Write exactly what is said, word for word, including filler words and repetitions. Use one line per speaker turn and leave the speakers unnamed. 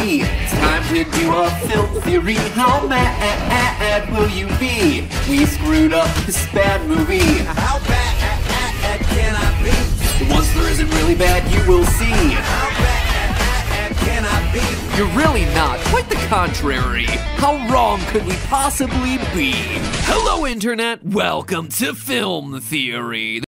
movie. It's time to do a film theory. How mad will you be? We screwed up this bad movie. How bad can I be? The once there isn't really bad, you will see. How bad can I be?
You're really not. Quite the contrary. How wrong could we possibly be? Hello, Internet. Welcome to Film Theory.